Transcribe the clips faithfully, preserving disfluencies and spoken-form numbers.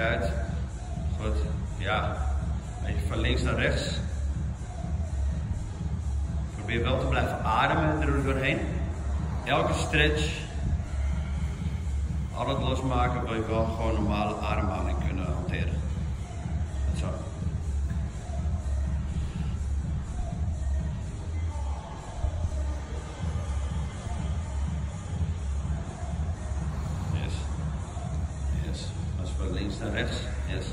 uit. Goed, ja. Een beetje van links naar rechts. Probeer wel te blijven ademen er doorheen. Elke stretch, al het losmaken, wil je wel gewoon normale ademhaling kunnen hanteren. Zo. Yes. Yes. Als van links naar rechts. Yes.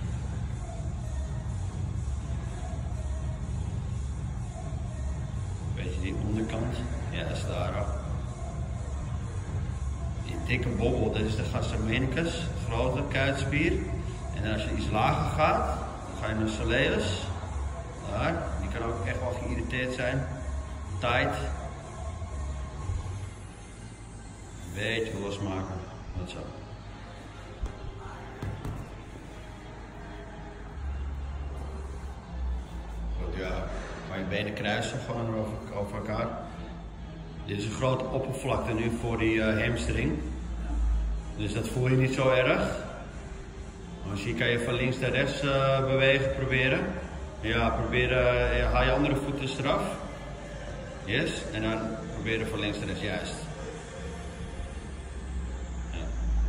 Beetje die onderkant. Yes, daar ook. Die dikke bobbel, dat is de gastrocnemius, grote kuitspier. En als je iets lager gaat, dan ga je naar soleus. Daar. Die kan ook echt wel geïrriteerd zijn. Tight. Beetje losmaken. Wat zo. Goed, ja. Ga je benen kruisen gewoon over, over elkaar. Dit is een grote oppervlakte nu voor die uh, hamstring. Dus dat voel je niet zo erg. Als je kan je van links naar rechts uh, bewegen, proberen. Ja, probeer, uh, ja, haal je andere voet dus eraf. Yes, en dan proberen van links naar rechts, juist. Ja.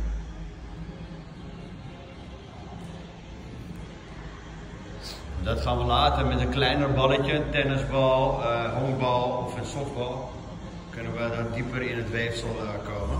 Dat gaan we later met een kleiner balletje, een tennisbal, uh, honkbal of een softbal. Kunnen we dan dieper in het weefsel uh, komen.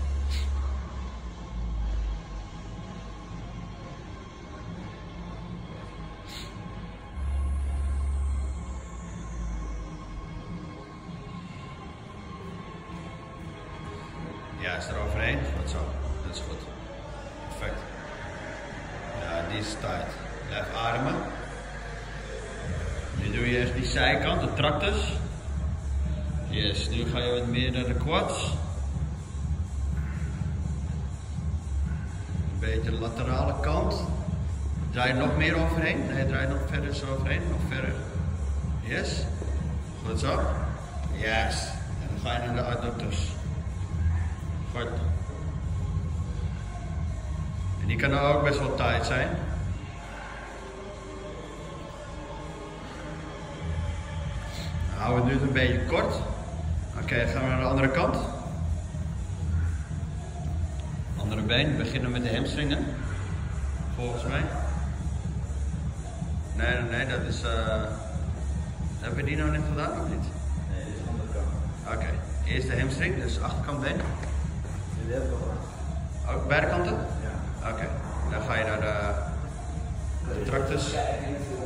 Ja, is er overheen? Goed zo. Dat is goed. Perfect. Ja, die is tight. Blijf ademen. Nu doe je eerst die zijkant, de tractus. Yes, nu ga je wat meer naar de quads. Een beetje de laterale kant. Draai nog meer overheen. Nee, draai nog verder zo overheen. Nog verder. Yes. Goed zo. Yes. En dan ga je naar de adductors. Goed. En die kan ook best wel tight zijn. Dan houden we het nu een beetje kort. Oké, okay, gaan we naar de andere kant. Andere been, we beginnen met de hamstringen. Volgens mij. Nee, nee, nee, dat is... Uh... Hebben we die nou net gedaan of niet? Nee, dit is de andere kant. Oké, okay. Eerst de hamstring, dus achterkant been. Dit heb ik al gedaan. Ook beide kanten? Ja. Oké, okay. Dan ga je naar de, de tractus.